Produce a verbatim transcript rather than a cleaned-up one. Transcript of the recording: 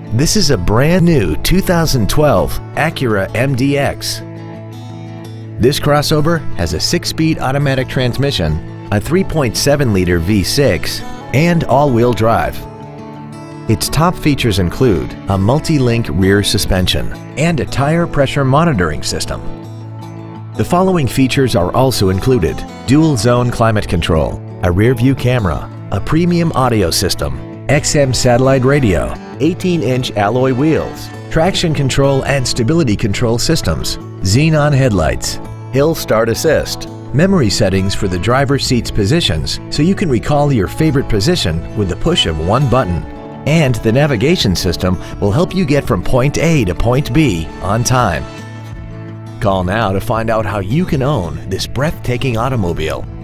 This is a brand new two thousand twelve Acura M D X. This crossover has a six-speed automatic transmission, a three point seven liter V six, and all-wheel drive. Its top features include a multi-link rear suspension and a tire pressure monitoring system. The following features are also included: dual-zone climate control, a rear-view camera, a premium audio system, X M satellite radio, eighteen inch alloy wheels, traction control and stability control systems, xenon headlights, hill start assist, memory settings for the driver's seat's positions so you can recall your favorite position with the push of one button, and the navigation system will help you get from point A to point B on time. Call now to find out how you can own this breathtaking automobile.